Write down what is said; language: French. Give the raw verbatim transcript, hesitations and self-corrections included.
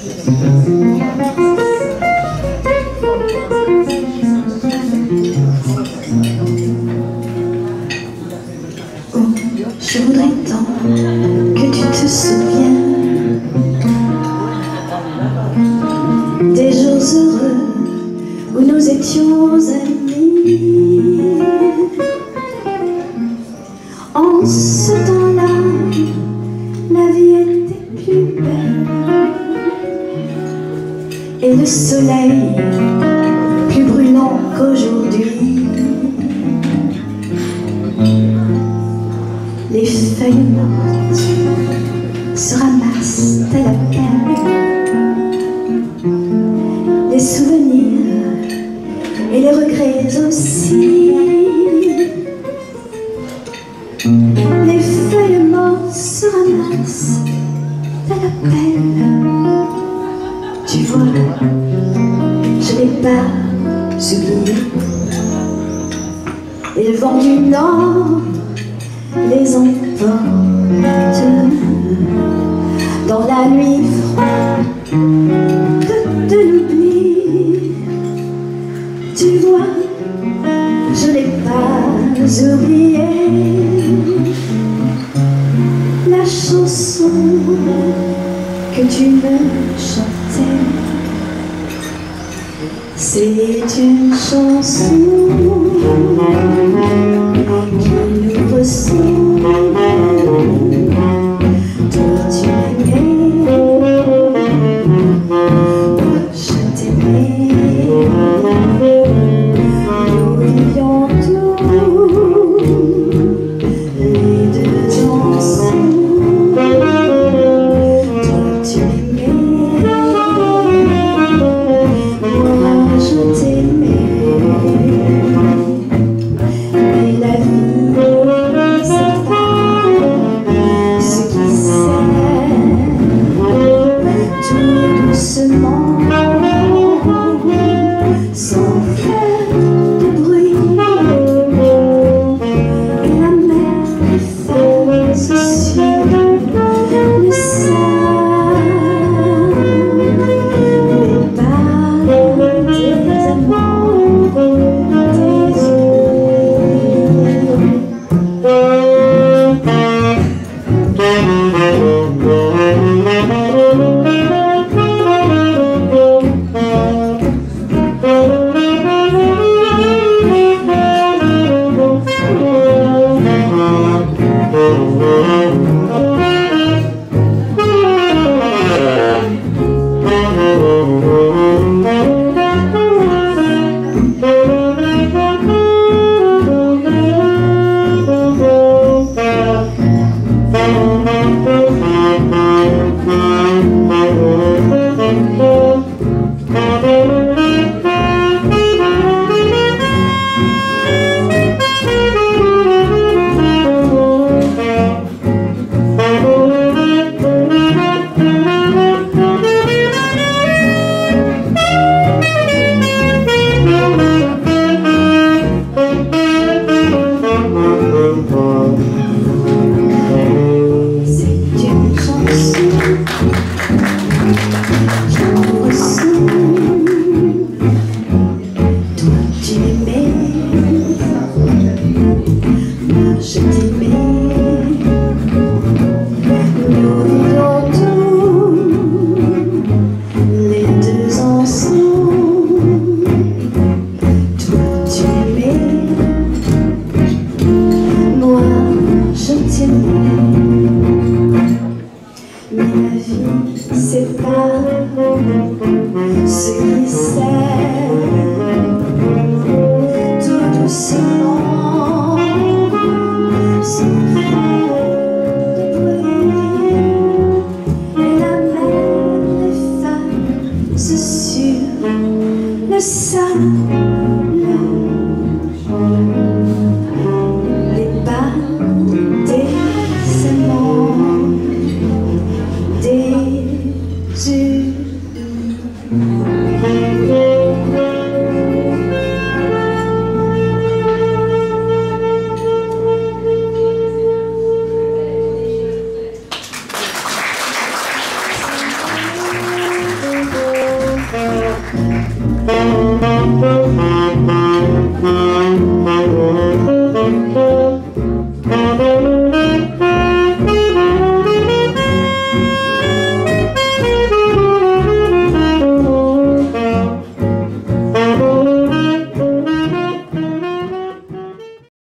Je voudrais tant que tu te souviennes des jours heureux où nous étions amis. En ce temps-là, la vie était plus belle et le soleil plus brûlant qu'aujourd'hui. Les feuilles mortes se ramassent à la pelle, les souvenirs et les regrets aussi. Les feuilles mortes se ramassent à la pelle. Tu vois, je n'ai pas oublié. Et le vent du nord les emporte dans la nuit froide de l'oubli. Tu vois, je n'ai pas oublié la chanson que tu me chantais. C'est une chanson qui nous ressemble. Toi tu m'aimais, moi je t'aimais. Nous vivions tous les deux ensemble. Toi tu m'aimais, moi je t'aimais. Mais la vie sépare ceux qui s'aiment tout doucement, sans faire de bruit. Et la mer des fers se suit le sable, mais pas des amants, des je t'aimais. Nous vivions tous les deux ensemble. Toi tu m'aimais, moi je t'aimais. Mais la vie sépare ceux qui s'aiment